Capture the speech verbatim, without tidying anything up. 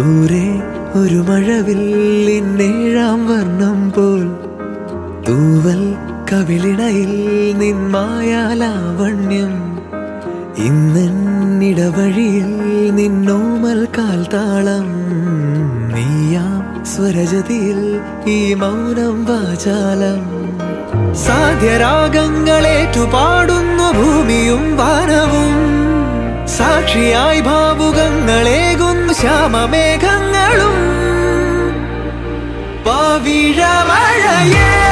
ദൂരെ ഒരു മഴവില്ലിന്നേഴാം വർണ്ണം പോൽ തൂവൽ കവിളിണയിൽ നിന്മായാലാവണ്യം ഇന്നിടവഴിയിൽ നിന്നോമൽ കാൽത്താളം നീയാം സ്വരജതിയിൽ ഈ മൗനം വാചാലം സാധ്യരാഗങ്ങളേറ്റുപാടുന്നു ഭൂമിയും വാനവും സാക്ഷിയായി ഭാവുകങ്ങളേകുന്നു ശ്യാമമേഘങ്ങളും പവിഴമഴയേ